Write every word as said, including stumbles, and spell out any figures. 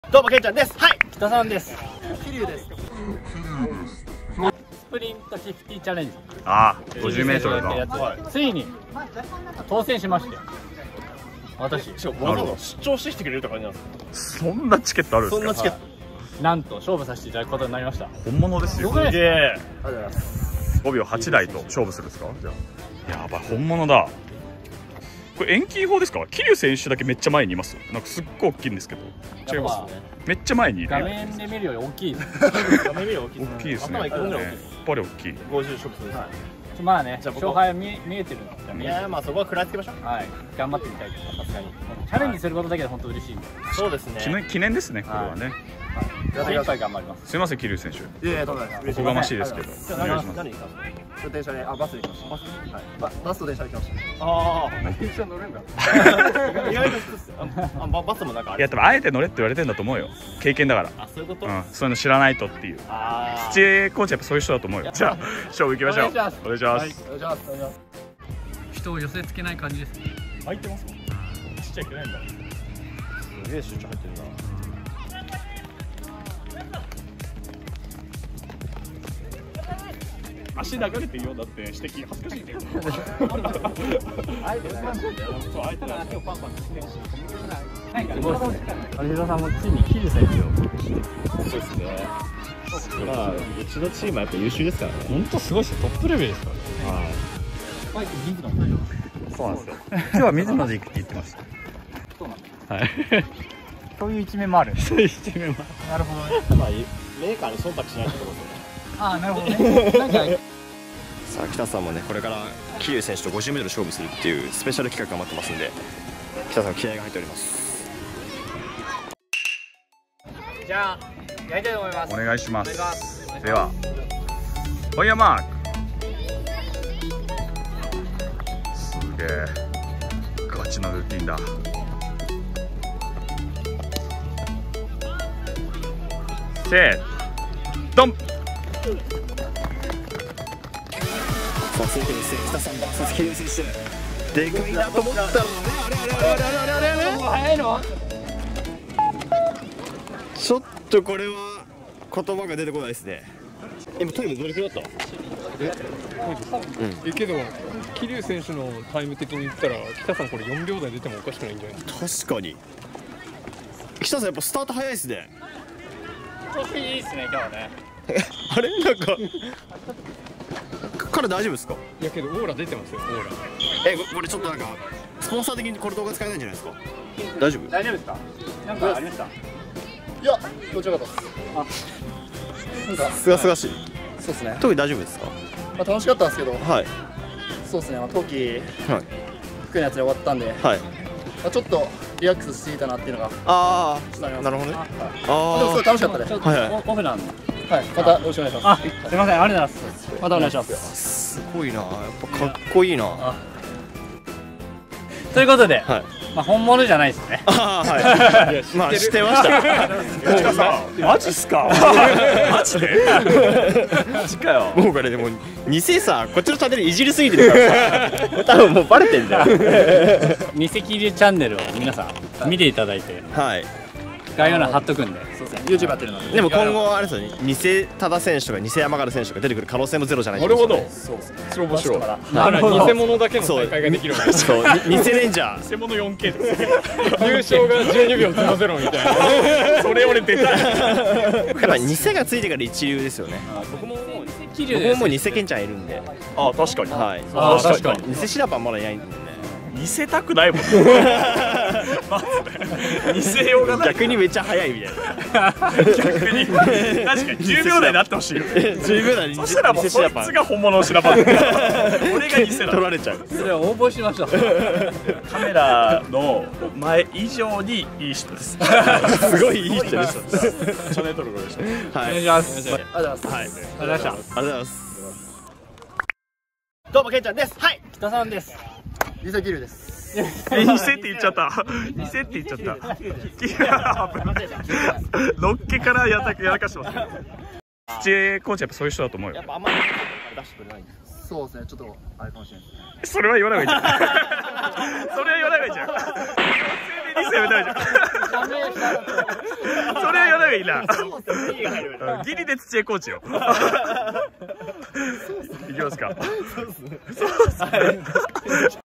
どうもけんちゃんです。はい、 北さんです。 桐生です。 スプリントフィフティチャレンジ。 ああ、ごじゅうメートルのやつ、はい、ついに当選しまして。私、 しかもわざわざ出張してきてくれるとか感じなんですか。 そんなチケットあるんですか。 そんなチケット、 はい、なんと勝負させていただくことになりました。 本物ですよ。 すげえ。 ありがとうございます。 ごびょうはちだいと勝負するんですか。じゃあやばい、本物だ。これ遠近法ですか。桐生選手だけめっちゃ前にいます。なんかすっごい大きいんですけど。違いますね。めっちゃ前にいる。 画面で見るより大きい。 画面見るより大きい。 大きいですね。やっぱり大きい。 ごじゅう勝負です。 まあね、勝敗は見見えてるので。 いや、まあそこは食らいつけましょう。 はい、頑張ってみたいと。さすがにチャレンジすることだけで本当嬉しいんで。 そうですね。 記念ですね、これはね。 精一杯頑張ります。 すみません、桐生選手。 いやいや、どうもです。 おこがましいですけど。お願いします。 何に行ったんですか。電車で、あ、バスで行きました。バス、はい、ババスと電車で行きました。ああ、電車乗れんだ。意外と普通ですよ。あ、バスもなんかあれ。 いや、多分あえて乗れって言われてんだと思うよ。経験だから。 あ、そういうこと。 うん、そういうの知らないとっていう。 ああ。 土江コーチやっぱそういう人だと思うよ。じゃあ勝負行きましょう。お願いします。 お願いします。 人を寄せ付けない感じですね。 空いてますもん。ちっちゃいくないんだ。すげえ集中入ってるな。 足流れてるようだって指摘恥ずかしいけど。 あえてなんだよ。そう、あえてなんだよ。パンパンしてるし。なんかすごいですね。有田さんもついに桐生選手を。 そうですね。まあうちのチームはやっぱ優秀ですからね。 本当すごいですよ。トップレベルですからね。はい。 そうなんですよ。今日は水野で行くって言ってました。 そうなんです。 はい。 そういう一面もある。 そういう一面も。 なるほどね。 まあメーカーに忖度しないってことですよね。 ああ、なるほどね。なんかさあ北さんもね、これから桐生選手と ごじゅうメートル 勝負するっていうスペシャル企画が待ってますんで、北さん気合が入っております。 じゃあやりたいと思います。 お願いします。 お願いします。 ではファイヤーマーク。すげえガチなルーティンだ。せードン。 さあ続いてですね、北さん ブイエス 桐生選手、でかいなと思ったらね、あれあれあれあれあれあれあれ、 もう早いの。 ちょっとこれは言葉が出てこないですね。今タイムどれくらいだった？ えけど桐生選手のタイム的に言ったら北さんこれよんびょうだい出てもおかしくないんじゃないですか。 確かに北さんやっぱスタート早いですね。 調子いいですね今日はね。 あれなんか彼大丈夫ですか？ いやけどオーラ出てますよ、オーラ。 え、これちょっとなんかスポンサー的にこれ動画使えないんじゃないですか？大丈夫？ 大丈夫ですか？なんかありました？ いや、どちらかと。あ、なんかすがすがしい。 そうですね。 特に大丈夫ですか？ まあ楽しかったんですけど、 はい。 そうですね。まあ冬季はい。 福のやつで終わったんで、 はい。 まあちょっとリラックスしていたなっていうのがああ、 ちょっとあります。 なるほどね。 はいあでもすごい楽しかったです。 ちょっとはいはいオフなんで。 はい。またよろしくお願いしまあ、すみません、ありがとうございます。またお願いします。 すごいな。やっぱかっこいいな。はということで、 い。 まあ本物じゃないですね。 ああ、はい。まあ知ってました。 マジっすか。マジでマジかよ。 もうこれでも偽さ、こっちのチャンネルいじりすぎてるからさ、多分もうバレてんだよ。 偽桐生チャンネルを皆さん見ていただいて、 はい。 概要欄貼っとくんで。 す。そうですね。ユーチューブ やってるので。 でも今後あれですよね、偽多田選手とか偽山形選手が出てくる可能性もゼロじゃないなるほど。 そうですね。 それ面白い。だなるほどから偽物だけの大会ができるわけです。 そう、に偽レンジャー。 偽物 よんケー です。 優勝がじゅうにびょうゼロゼロみたいな。 それ俺出たい。 やっぱ偽がついてから一流ですよね。 僕ももう僕ももう偽ケンちゃんいるんで、 ああ、確かに。 はい。 あー確かに。 偽シラパンまだいないんでね。 似せたくないもん。まずね、似せようがない。 逆にめっちゃ早いみたいな。 逆に確かにじゅうびょうだいになってほしいよ。 じゅうびょうだいにそしたらもうそいつが本物のシラパン。俺が偽だ。 取られちゃう。 それは応募しましょう。 カメラの前以上にいい人です。 すごいいい人です。 チャンネル登録お願いします。 はい。 お願いします。 ありがとうございます。 はい。 ありがとうございました。 ありがとうございます。 どうもけんちゃんです。はい。 北さんです。 リサキルです。 偽って言っちゃった。偽って言っちゃった。のっけからやらやらかしてます。土江コーチやっぱそういう人だと思うよ。 やっぱあんまり出してくれないんです。 そうですね。ちょっとあれかもしれないですね。 それは言わない方がいいじゃん。それは言わない方がいいじゃん。 リスやめたいじゃん。それはやらないいいな。ギリで土江コーチよ。いきますか。そうっすね。